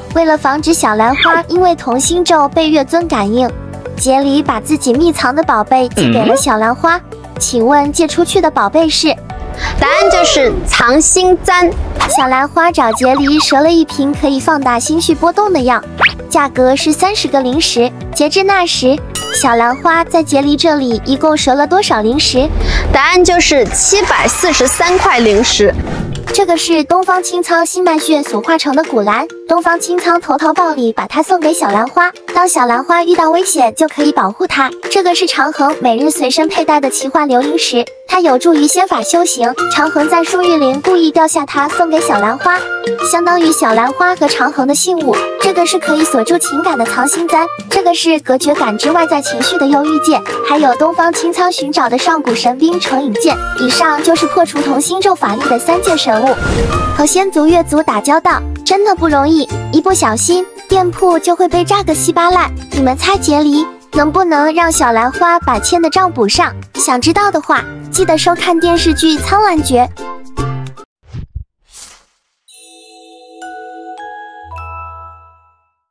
为了防止小兰花因为同心咒被月尊感应，杰里把自己秘藏的宝贝寄给了小兰花。请问借出去的宝贝是？ 答案就是藏心簪。 小兰花找杰里赊了一瓶可以放大心绪波动的药，价格是30个灵石。截至那时，小兰花在杰里这里一共赊了多少灵石？ 答案就是743块灵石。 这个是东方青苍心脉血所化成的古兰，东方青苍投桃报李，把它送给小兰花。当小兰花遇到危险，就可以保护它。这个是长恒每日随身佩戴的奇幻流灵石，它有助于仙法修行。长恒在树玉林故意掉下它送给小兰花，相当于小兰花和长恒的信物。这个是可以锁住情感的藏心簪，这个是隔绝感知外在情绪的忧郁剑，还有东方青苍寻找的上古神兵成影剑。以上就是破除同心咒法力的3件神物。和仙族月族打交道真的不容易，一不小心店铺就会被炸个稀巴烂。你们猜杰里能不能让小兰花把欠的账补上？想知道的话，记得收看电视剧《苍兰诀》。